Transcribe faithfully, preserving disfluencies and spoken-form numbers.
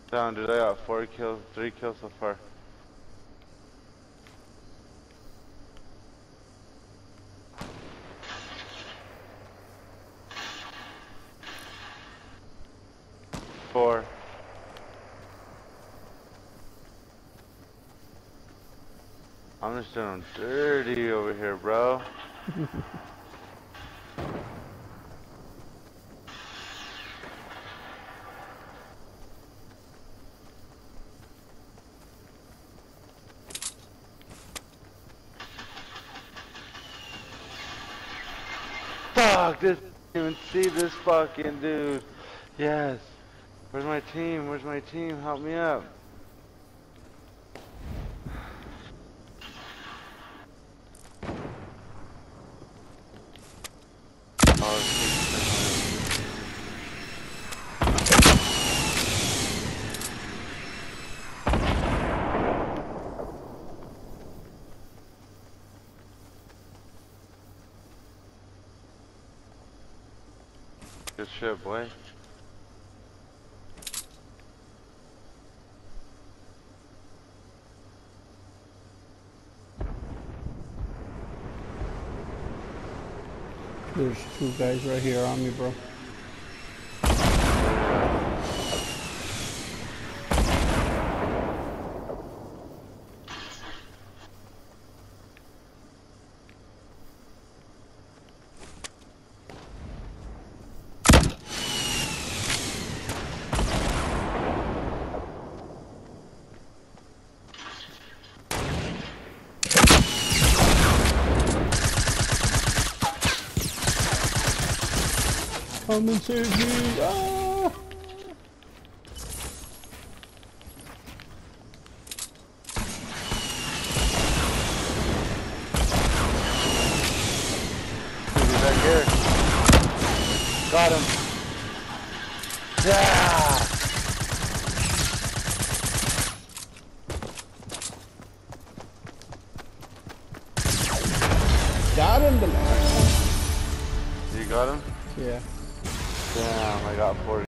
Down, dude. I got four kills, three kills so far. Four. I'm just doing dirty over here, bro. Fuck, this didn't even see this fucking dude. Yes. Where's my team? Where's my team? Help me up. Oh, good shit, boy. There's two guys right here on me, bro. Come and save me! Ah! He's back here. Got him. Yeah! Got him the last one. You got him? Yeah. Damn, I got four.